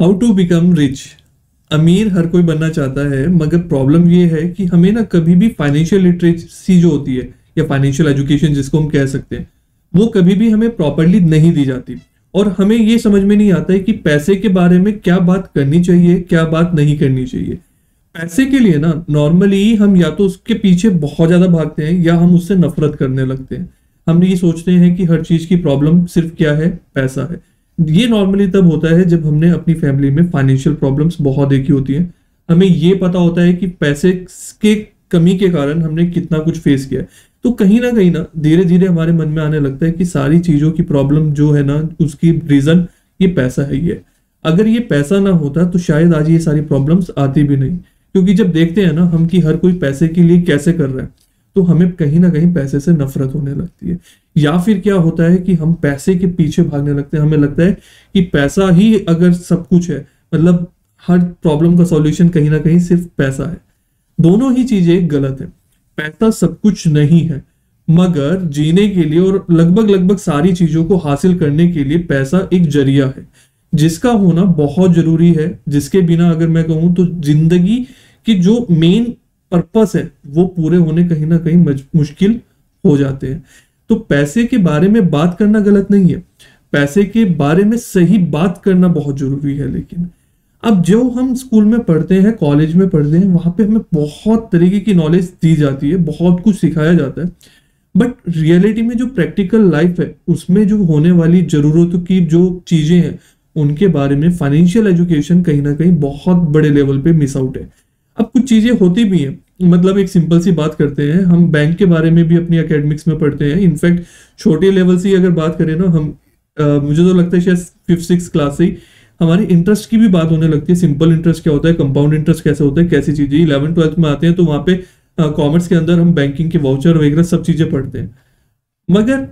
How to become rich. अमीर हर कोई बनना चाहता है, मगर प्रॉब्लम ये है कि हमें ना कभी भी फाइनेंशियल लिटरेसी जो होती है या फाइनेंशियल एजुकेशन जिसको हम कह सकते हैं, वो कभी भी हमें प्रॉपरली नहीं दी जाती। और हमें ये समझ में नहीं आता है कि पैसे के बारे में क्या बात करनी चाहिए, क्या बात नहीं करनी चाहिए। पैसे के लिए ना नॉर्मली हम या तो उसके पीछे बहुत ज्यादा भागते हैं या हम उससे नफरत करने लगते हैं। हम ये सोचते हैं कि हर चीज की प्रॉब्लम सिर्फ क्या है, पैसा है। ये नॉर्मली तब होता है जब हमने अपनी फैमिली में फाइनेंशियल प्रॉब्लम्स बहुत देखी होती हैं। हमें ये पता होता है कि पैसे के कमी के कारण हमने कितना कुछ फेस किया है। तो कहीं ना धीरे धीरे हमारे मन में आने लगता है कि सारी चीजों की प्रॉब्लम जो है ना, उसकी रीजन ये पैसा है। ये अगर ये पैसा ना होता तो शायद आज ये सारी प्रॉब्लम्स आती भी नहीं। क्योंकि जब देखते हैं ना हम कि हर कोई पैसे के लिए कैसे कर रहा है, तो हमें कहीं ना कहीं पैसे से नफरत होने लगती है। या फिर क्या होता है कि हम पैसे के पीछे भागने लगते हैं। हमें लगता है कि पैसा ही अगर सब कुछ है, मतलब हर प्रॉब्लम का सॉल्यूशन कहीं ना कहीं सिर्फ पैसा है। दोनों ही चीजें गलत है। पैसा सब कुछ नहीं है, मगर जीने के लिए और लगभग सारी चीजों को हासिल करने के लिए पैसा एक जरिया है जिसका होना बहुत जरूरी है। जिसके बिना अगर मैं कहूं तो जिंदगी की जो मेन पर्पस है वो पूरे होने कहीं ना कहीं मुश्किल हो जाते हैं। तो पैसे के बारे में बात करना गलत नहीं है, पैसे के बारे में सही बात करना बहुत जरूरी है। लेकिन अब जो हम स्कूल में पढ़ते हैं, कॉलेज में पढ़ते हैं, वहां पे हमें बहुत तरीके की नॉलेज दी जाती है, बहुत कुछ सिखाया जाता है। बट रियलिटी में जो प्रैक्टिकल लाइफ है उसमें जो होने वाली जरूरतों की जो चीजें हैं उनके बारे में फाइनेंशियल एजुकेशन कहीं ना कहीं बहुत बड़े लेवल पे मिस आउट है। अब कुछ चीजें होती भी हैं, मतलब एक सिंपल सी बात करते हैं, हम बैंक के बारे में भी अपनी एकेडमिक्स में पढ़ते हैं। इनफैक्ट छोटे लेवल से अगर बात करें ना हम, मुझे तो लगता है शायद 5th-6th क्लास से ही हमारी इंटरेस्ट की भी बात होने लगती है। सिंपल इंटरेस्ट क्या होता है, कंपाउंड इंटरेस्ट कैसे होता है, कैसी चीजें। 11th-12th में आते हैं तो वहां पे कॉमर्स के अंदर हम बैंकिंग के वाउचर वगैरह सब चीजें पढ़ते हैं, मगर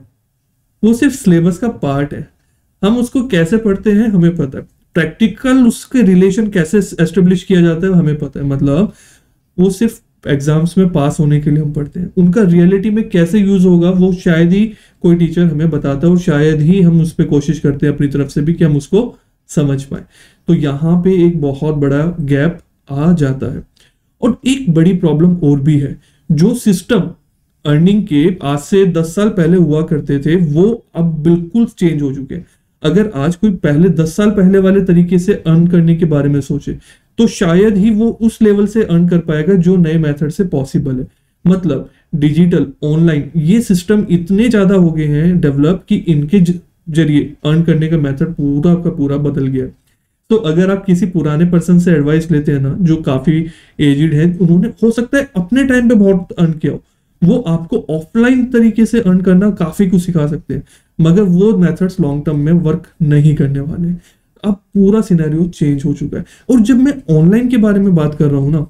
वो सिर्फ सिलेबस का पार्ट है। हम उसको कैसे पढ़ते हैं हमें पता है, प्रैक्टिकल उसके रिलेशन कैसे एस्टेब्लिश किया जाता है हमें पता है। मतलब वो सिर्फ एग्जाम्स में पास होने के लिए हम पढ़ते हैं, उनका रियलिटी में कैसे यूज होगा वो शायद ही कोई टीचर हमें बताता है, और शायद ही हम उस पर कोशिश करते हैं अपनी तरफ से भी कि हम उसको समझ पाए। तो यहाँ पे एक बहुत बड़ा गैप आ जाता है। और एक बड़ी प्रॉब्लम और भी है, जो सिस्टम अर्निंग के आज से 10 साल पहले हुआ करते थे वो अब बिल्कुल चेंज हो चुके हैं। अगर आज कोई पहले 10 साल पहले वाले तरीके से अर्न करने के बारे में सोचे तो शायद ही वो उस लेवल से अर्न कर पाएगा जो नए मेथड से पॉसिबल है। मतलब डिजिटल, ऑनलाइन, ये सिस्टम इतने ज्यादा हो गए हैं डेवलप कि इनके जरिए अर्न करने का मेथड पूरा का पूरा बदल गया। तो अगर आप किसी पुराने पर्सन से एडवाइस लेते हैं ना, जो काफी एजिड है, उन्होंने हो सकता है अपने टाइम पे बहुत अर्न किया हो, वो आपको ऑफलाइन तरीके से अर्न करना काफी कुछ सिखा सकते हैं, मगर वो मेथड्स लॉन्ग टर्म में वर्क नहीं करने वाले। अब पूरा सिनेरियो चेंज हो चुका है। और जब मैं ऑनलाइन के बारे में बात कर रहा हूं ना,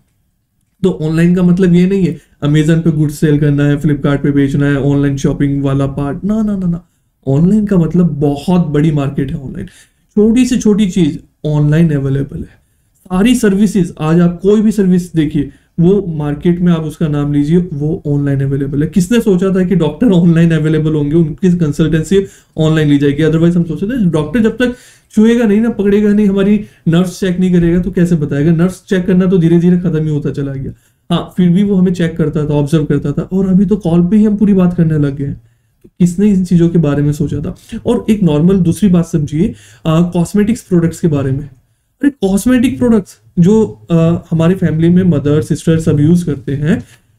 तो ऑनलाइन का मतलब ये नहीं है अमेजन पे गुड्स सेल करना है, फ्लिपकार्ट पे बेचना है, ऑनलाइन शॉपिंग वाला पार्ट। ना ना ना ना, ऑनलाइन का मतलब बहुत बड़ी मार्केट है। ऑनलाइन छोटी से छोटी चीज ऑनलाइन अवेलेबल है। सारी सर्विसेज, आज आप कोई भी सर्विस देखिए वो मार्केट में, आप उसका नाम लीजिए, वो ऑनलाइन अवेलेबल है। किसने सोचा था कि डॉक्टर ऑनलाइन अवेलेबल होंगे, उनकी कंसल्टेंसी ऑनलाइन ली जाएगी। अदरवाइज हम सोचते थे डॉक्टर जब तक छुएगा नहीं ना, पकड़ेगा नहीं, हमारी नर्व्स चेक नहीं करेगा तो कैसे बताएगा। नर्व्स चेक करना तो धीरे धीरे खत्म ही होता चला गया। हाँ, फिर भी वो हमें चेक करता था, ऑब्जर्व करता था, और अभी तो कॉल पे ही हम पूरी बात करने लग गए हैं। तो किसने इन चीजों के बारे में सोचा था। और एक नॉर्मल दूसरी बात समझिए, कॉस्मेटिक्स प्रोडक्ट्स के बारे में। अरे कॉस्मेटिक प्रोडक्ट्स जो हमारी फैमिली में मदर सिस्टर सब यूज करते हैं,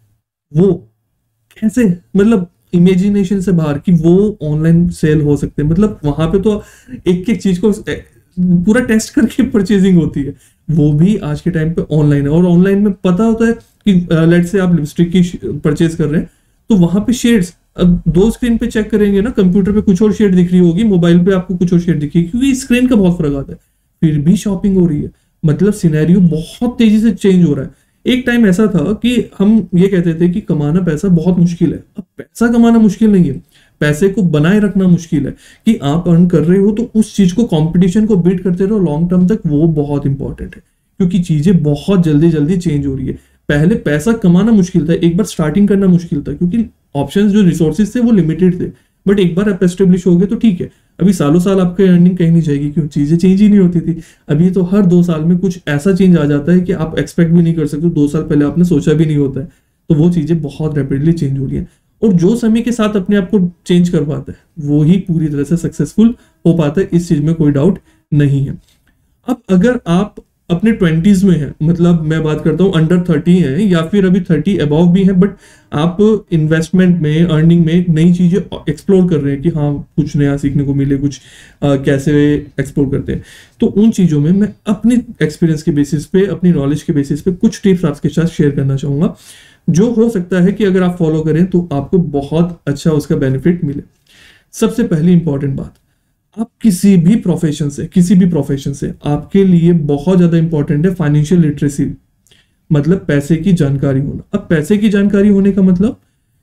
वो कैसे, मतलब इमेजिनेशन से बाहर कि वो ऑनलाइन सेल हो सकते हैं। मतलब वहां पे तो एक एक चीज को पूरा टेस्ट करके परचेजिंग होती है, वो भी आज के टाइम पे ऑनलाइन है। और ऑनलाइन में पता होता है कि लेट से आप लिपस्टिक की परचेज कर रहे हैं तो वहां पे शेड्स, अब दो स्क्रीन पे चेक करेंगे ना, कंप्यूटर पे कुछ और शेड दिख रही होगी, मोबाइल पे आपको कुछ और शेड दिखेगी, क्योंकि स्क्रीन का बहुत फर्क आता है, फिर भी शॉपिंग हो रही है। मतलब सिनेरियो बहुत तेजी से चेंज हो रहा है। एक टाइम ऐसा था कि हम ये कहते थे कि कमाना पैसा बहुत मुश्किल है। अब पैसा कमाना मुश्किल नहीं है, पैसे को बनाए रखना मुश्किल है। कि आप अर्न कर रहे हो तो उस चीज को, कंपटीशन को बीट करते रहो लॉन्ग टर्म तक, वो बहुत इंपॉर्टेंट है। क्योंकि चीजें बहुत जल्दी जल्दी चेंज हो रही है। पहले पैसा कमाना मुश्किल था, एक बार स्टार्टिंग करना मुश्किल था, क्योंकि ऑप्शंस जो रिसोर्सेज थे वो लिमिटेड थे। बट एक बार आप एस्टेब्लिश हो गए तो ठीक है। अभी सालों साल आपकी अर्निंग कहीं नहीं जाएगी, क्यों? चीजें चेंज ही नहीं होती थी। अभी तो हर 2 साल में कुछ ऐसा चेंज आ जाता है कि आप एक्सपेक्ट भी नहीं कर सकते, 2 साल पहले आपने सोचा भी नहीं होता है। तो वो चीजें बहुत रैपिडली चेंज हो रही हैं, और जो समय के साथ अपने आप को चेंज कर पाता है वो ही पूरी तरह से सक्सेसफुल हो पाता है, इस चीज में कोई डाउट नहीं है। अब अगर आप अपने 20s में हैं, मतलब मैं बात करता हूँ अंडर 30 है या फिर अभी 30 अबव भी है, बट आप इन्वेस्टमेंट में, अर्निंग में नई चीजें एक्सप्लोर कर रहे हैं कि हाँ कुछ नया सीखने को मिले, कुछ कैसे एक्सप्लोर करते हैं, तो उन चीजों में मैं अपनी एक्सपीरियंस के बेसिस पे, अपनी नॉलेज के बेसिस पे कुछ टिप्स आपके साथ शेयर करना चाहूंगा, जो हो सकता है कि अगर आप फॉलो करें तो आपको बहुत अच्छा उसका बेनिफिट मिले। सबसे पहली इंपॉर्टेंट बात, आप किसी भी प्रोफेशन से आपके लिए बहुत ज्यादा इंपॉर्टेंट है फाइनेंशियल लिटरेसी, मतलब पैसे की जानकारी होना। अब पैसे की जानकारी होने का मतलब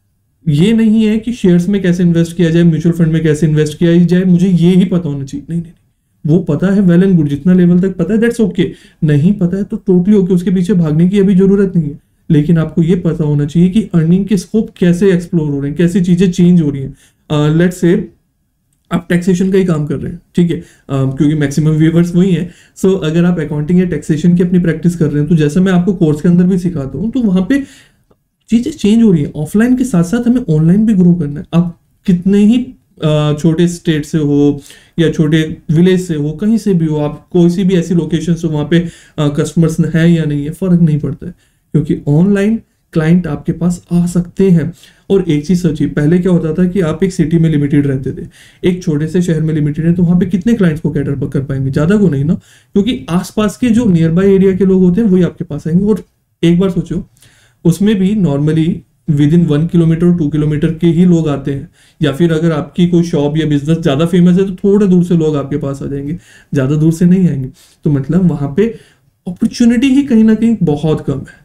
ये नहीं है कि शेयर्स में कैसे इन्वेस्ट किया जाए, म्यूचुअल फंड में कैसे इन्वेस्ट किया जाए, मुझे ये ही पता होना चाहिए। नहीं नहीं, वो पता है, वेल एंड गुड, जितना लेवल तक पता है दैट्स ओके। नहीं पता है तो टोटली ओके, उसके पीछे भागने की अभी जरूरत नहीं है। लेकिन आपको ये पता होना चाहिए कि अर्निंग के स्कोप कैसे एक्सप्लोर हो रहे हैं, कैसी चीजें चेंज हो रही हैं। लेट्स से आप टैक्सेशन का ही काम कर रहे हैं, ठीक है, क्योंकि मैक्सिमम व्यूअर्स वही हैं। सो अगर आप अकाउंटिंग या टैक्सेशन की अपनी प्रैक्टिस कर रहे हैं, तो जैसा मैं आपको कोर्स के अंदर भी सिखाता हूँ, तो वहां पे चीजें चेंज हो रही है। ऑफलाइन के साथ साथ हमें ऑनलाइन भी ग्रो करना है। आप कितने ही छोटे स्टेट से हो या छोटे विलेज से हो, कहीं से भी हो, आप कोई सी भी ऐसी लोकेशन से वहां पे कस्टमर्स है या नहीं है, फर्क नहीं पड़ता है, क्योंकि ऑनलाइन क्लाइंट आपके पास आ सकते हैं। और एक चीज सोचिए, पहले क्या होता था कि आप एक सिटी में लिमिटेड रहते थे, एक छोटे से शहर में लिमिटेड है, तो वहां पे कितने क्लाइंट्स को कैटर कर पाएंगे? ज्यादा को नहीं ना, क्योंकि आसपास के जो नियर बाय एरिया के लोग होते हैं वही आपके पास आएंगे। और एक बार सोचो, उसमें भी normally within 1 kilometre 2 kilometre के ही लोग आते हैं, या फिर अगर आपकी कोई शॉप या बिजनेस ज्यादा फेमस है तो थोड़ा दूर से लोग आपके पास आ जाएंगे, ज्यादा दूर से नहीं आएंगे। तो मतलब वहां पे अपॉर्चुनिटी ही कहीं ना कहीं बहुत कम है।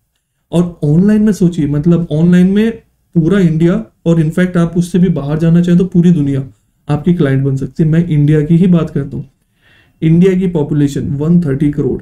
और ऑनलाइन में सोचिए, मतलब ऑनलाइन में पूरा इंडिया, और इनफैक्ट आप उससे भी बाहर जाना चाहें तो पूरी दुनिया आपकी क्लाइंट बन सकती है। मैं इंडिया की ही बात करता हूँ, इंडिया की पॉपुलेशन 130 करोड़,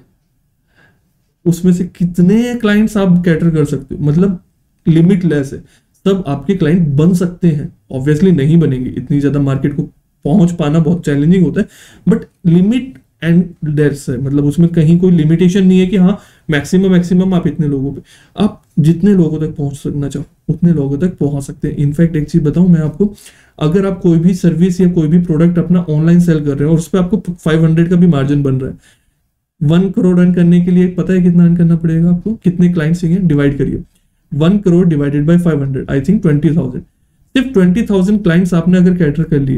उसमें से कितने क्लाइंट्स आप कैटर कर सकते हो? मतलब लिमिटलेस है, सब आपके क्लाइंट बन सकते हैं। ऑब्वियसली नहीं बनेंगे, इतनी ज्यादा मार्केट को पहुंच पाना बहुत चैलेंजिंग होता है, बट लिमिट एंड डेट्स है, मतलब उसमें कहीं कोई लिमिटेशन नहीं है कि हाँ मैक्सिमम आप इतने लोगों पे, आप जितने लोगों तक पहुंच सकना चाहो उतने लोगों तक पहुंच सकते हैं। इनफैक्ट एक चीज बताऊं मैं आपको, अगर आप कोई भी सर्विस या कोई भी प्रोडक्ट अपना ऑनलाइन सेल कर रहे हो और उस पर आपको 500 का भी मार्जिन बन रहा है, 1 करोड़ अर्न करने के लिए पता है कितना अर्न करना पड़ेगा आपको? कितने क्लाइंट्स चाहिए? डिवाइड करिए, 1 crore divided by 500, I think 20,000। सिर्फ 20,000 क्लाइंट्स आपने अगर कैटर कर लिए,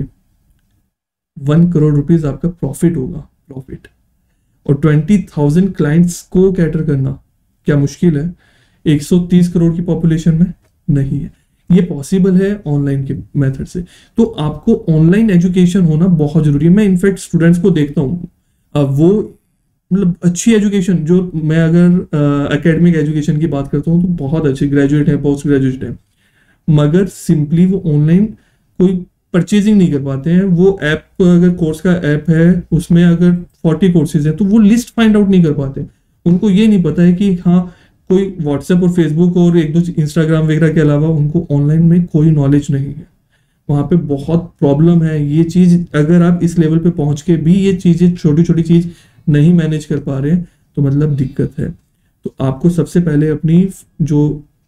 1 करोड़ रुपीज आपका प्रॉफिट होगा, प्रॉफिट। और 20,000 क्लाइंट्स को कैटर करना क्या मुश्किल है 130 करोड़ की पॉपुलेशन में? नहीं है। ये पॉसिबल है ऑनलाइन के मेथड से। तो आपको ऑनलाइन एजुकेशन होना बहुत जरूरी है। मैं इनफैक्ट स्टूडेंट्स को देखता हूँ, वो मतलब अच्छी एजुकेशन, जो मैं अगर एकेडमिक एजुकेशन की बात करता हूँ तो बहुत अच्छे ग्रेजुएट है, पोस्ट ग्रेजुएट है, मगर सिंपली वो ऑनलाइन कोई परचेजिंग नहीं कर पाते हैं। वो ऐप, अगर कोर्स का ऐप है उसमें अगर 40 कोर्सेज हैं तो वो लिस्ट फाइंड आउट नहीं कर पाते। उनको ये नहीं पता है कि हाँ कोई व्हाट्सएप और फेसबुक और एक दो इंस्टाग्राम वगैरह के अलावा उनको ऑनलाइन में कोई नॉलेज नहीं है। वहां पे बहुत प्रॉब्लम है। ये चीज अगर आप इस लेवल पे पहुंच के भी ये चीजें, छोटी छोटी चीज नहीं मैनेज कर पा रहे हैं तो मतलब दिक्कत है। तो आपको सबसे पहले अपनी जो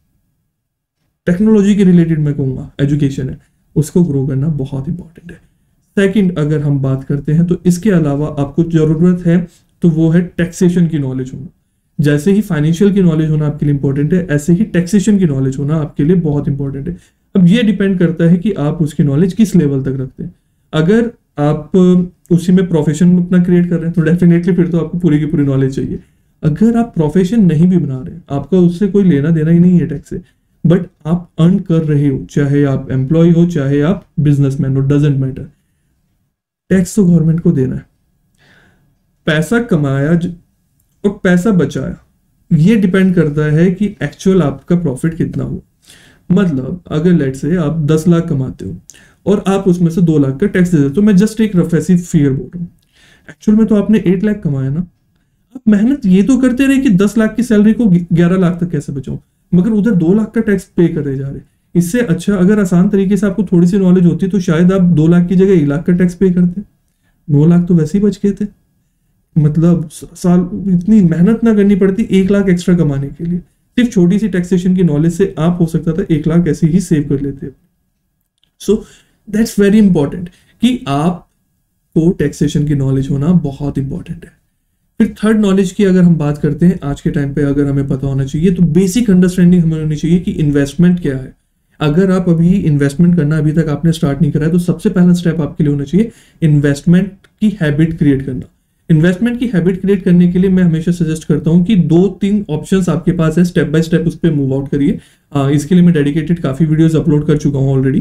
टेक्नोलॉजी के रिलेटेड मैं कहूँगा एजुकेशन है उसको ग्रो करना बहुत इंपॉर्टेंट है। सेकंड, अगर हम बात करते हैं तो इसके अलावा आपको जरूरत है तो वो है टैक्सेशन की नॉलेज होना। जैसे ही फाइनेंशियल की नॉलेज होना आपके लिए इंपॉर्टेंट है, ऐसे ही टैक्सेशन की नॉलेज होना आपके लिए बहुत इंपॉर्टेंट है। अब ये डिपेंड करता है कि आप उसकी नॉलेज किस लेवल तक रखते हैं। अगर आप उसी में प्रोफेशन अपना क्रिएट कर रहे हैं तो डेफिनेटली फिर तो आपको पूरी की पूरी नॉलेज चाहिए। अगर आप प्रोफेशन नहीं भी बना रहे हैं, आपका उससे कोई लेना देना ही नहीं है टैक्स से, बट आप अर्न कर रहे हो, चाहे आप एम्प्लॉय हो चाहे आप बिजनेसमैन हो, डजेंट मैटर, टैक्स तो गवर्नमेंट को देना है। पैसा कमाया और पैसा बचाया, ये डिपेंड करता है कि एक्चुअल आपका प्रॉफिट कितना हो। मतलब अगर लेट से आप 10 लाख कमाते हो और आप उसमें से 2 लाख का टैक्स दे देते हो, तो मैं जस्ट एक रफ ऐसी फिगर बोल रहा हूँ, एक्चुअल में तो आपने 8 लाख कमाया ना। आप मेहनत ये तो करते रहे कि 10 लाख की सैलरी को 11 लाख तक कैसे बचाऊं, मगर उधर 2 लाख का टैक्स पे करे जा रहे। इससे अच्छा अगर आसान तरीके से आपको थोड़ी सी नॉलेज होती तो शायद आप 2 लाख की जगह 1 लाख का टैक्स पे करते। 9 लाख तो वैसे ही बच गए थे। मतलब साल इतनी मेहनत ना करनी पड़ती 1 लाख एक्स्ट्रा कमाने के लिए। सिर्फ छोटी सी टैक्सेशन की नॉलेज से आप हो सकता था 1 लाख ऐसे ही सेव कर लेते। सो दैट्स वेरी इंपॉर्टेंट कि आपको टैक्सेशन की नॉलेज होना बहुत इंपॉर्टेंट है। फिर थर्ड नॉलेज की अगर हम बात करते हैं आज के टाइम पे, अगर हमें पता होना चाहिए तो बेसिक अंडरस्टैंडिंग हमें होनी चाहिए कि इन्वेस्टमेंट क्या है। अगर आप अभी इन्वेस्टमेंट करना अभी तक आपने स्टार्ट नहीं करा है तो सबसे पहला स्टेप आपके लिए होना चाहिए इन्वेस्टमेंट की हैबिट क्रिएट करना। इन्वेस्टमेंट की हैबिट क्रिएट करने के लिए मैं हमेशा सजेस्ट करता हूं कि 2-3 ऑप्शंस आपके पास है, स्टेप बाय स्टेप उस पर मूव आउट करिए। इसके लिए मैं डेडिकेटेड काफी वीडियोस अपलोड कर चुका हूं ऑलरेडी।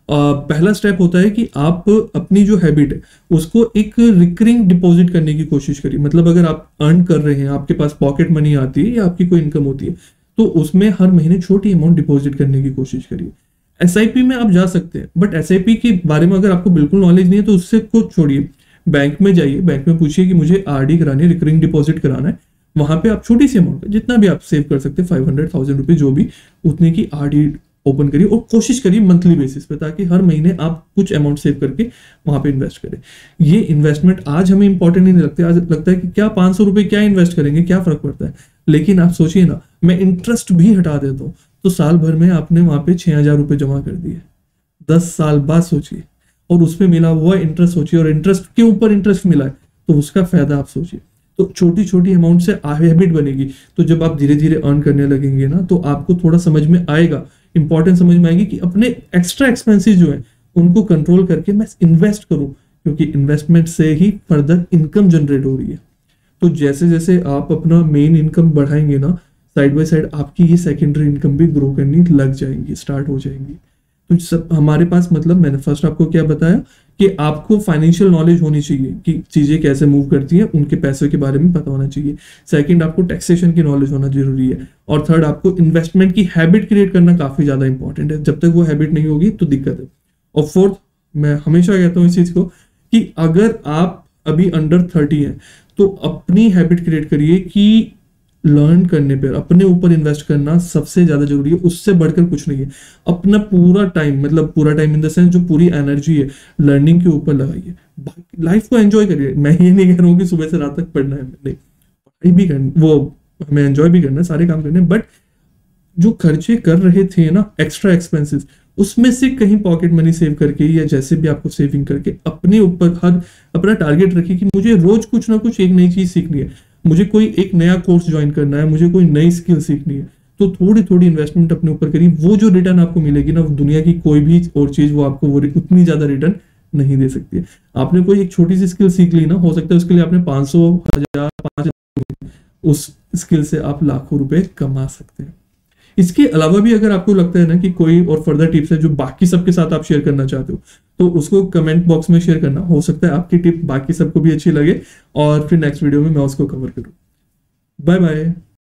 पहला स्टेप होता है कि आप अपनी जो हैबिट है उसको एक रिकरिंग डिपॉजिट करने की कोशिश करिए। मतलब अगर आप अर्न कर रहे हैं, आपके पास पॉकेट मनी आती है या आपकी कोई इनकम होती है, तो उसमें हर महीने छोटी अमाउंट डिपॉजिट करने की कोशिश करिए। एसआईपी में आप जा सकते हैं, बट एसआईपी के बारे में अगर आपको बिल्कुल नॉलेज नहीं है तो उससे कुछ छोड़िए, बैंक में जाइए, बैंक में पूछिए कि मुझे आरडी करानी है, रिकरिंग डिपॉजिट कराना है। वहां पे आप छोटी सी अमाउंट जितना भी आप सेव कर सकते हैं, 500,000 रुपये जो भी, उतने की आरडी ओपन करिए और कोशिश करिए मंथली बेसिस पे, ताकि हर महीने आप कुछ अमाउंट सेव करके वहां पे इन्वेस्ट करें। ये इन्वेस्टमेंट आज हमें इंपॉर्टेंट नहीं लगता, आज लगता है कि क्या 500 रुपए क्या इन्वेस्ट करेंगे, क्या फर्क पड़ता है। लेकिन आप सोचिए ना, मैं इंटरेस्ट भी हटा देता हूँ तो साल भर में आपने वहां पे 6,000 रुपये जमा कर दिए। 10 साल बाद सोचिए, और उस पर मिला हुआ इंटरेस्ट सोचिए, और इंटरेस्ट के ऊपर इंटरेस्ट मिला है तो उसका फायदा आप सोचिए। तो छोटी छोटी अमाउंट से हैबिट बनेगी, तो जब आप धीरे धीरे अर्न करने लगेंगे ना तो आपको थोड़ा समझ में आएगा, इंपॉर्टेंस समझ में आएगी कि अपने एक्स्ट्रा एक्सपेंसेस जो है उनको कंट्रोल करके मैं इन्वेस्ट करूं, क्योंकि इन्वेस्टमेंट से ही फर्दर इनकम जनरेट हो रही है। तो जैसे जैसे आप अपना मेन इनकम बढ़ाएंगे ना, साइड बाय साइड आपकी ये सेकेंडरी इनकम भी ग्रो करनी लग जाएंगी, स्टार्ट हो जाएंगी। तो सब हमारे पास, मतलब मैंने फर्स्ट आपको क्या बताया कि आपको फाइनेंशियल नॉलेज होनी चाहिए कि चीजें कैसे मूव करती हैं, उनके पैसों के बारे में पता होना चाहिए। सेकंड, आपको टैक्सेशन की नॉलेज होना जरूरी है। और थर्ड, आपको इन्वेस्टमेंट की हैबिट क्रिएट करना काफी ज्यादा इंपॉर्टेंट है। जब तक वो हैबिट नहीं होगी तो दिक्कत है। और फोर्थ, मैं हमेशा कहता हूँ इस चीज को कि अगर आप अभी अंडर 30 हैं तो अपनी हैबिट क्रिएट करिए कि लर्न करने पर, अपने ऊपर इन्वेस्ट करना सबसे ज्यादा जरूरी है, उससे बढ़कर कुछ नहीं है। अपना पूरा टाइम, मतलब पूरा टाइम इन द सेंस जो पूरी एनर्जी है लर्निंग के ऊपर लगाइए। लाइफ को एंजॉय करिए। मैं ये नहीं कह रहा हूँ कि सुबह से रात तक पढ़ना है, नहीं, पढ़ाई भी करनी, वो हमें एंजॉय भी करना है, सारे काम करने, बट जो खर्चे कर रहे थे ना, एक्स्ट्रा एक्सपेंसेस, उसमें से कहीं पॉकेट मनी सेव करके या जैसे भी आपको सेविंग करके अपने ऊपर हर अपना टारगेट रखिए कि मुझे रोज कुछ ना कुछ एक नई चीज सीखनी है, मुझे कोई एक नया कोर्स ज्वाइन करना है, मुझे कोई नई स्किल सीखनी है। तो थोड़ी थोड़ी इन्वेस्टमेंट अपने ऊपर करिए। वो जो रिटर्न आपको मिलेगी ना, दुनिया की कोई भी और चीज वो आपको वो उतनी ज्यादा रिटर्न नहीं दे सकती है। आपने कोई एक छोटी सी स्किल सीख ली ना, हो सकता है उसके लिए आपने 500, 1000, 5,000, उस स्किल से आप लाखों रुपए कमा सकते हैं। इसके अलावा भी अगर आपको लगता है ना कि कोई और फर्दर टिप्स है जो बाकी सबके साथ आप शेयर करना चाहते हो, तो उसको कमेंट बॉक्स में शेयर करना। हो सकता है आपकी टिप बाकी सबको भी अच्छी लगे और फिर नेक्स्ट वीडियो में मैं उसको कवर करूं। Bye bye.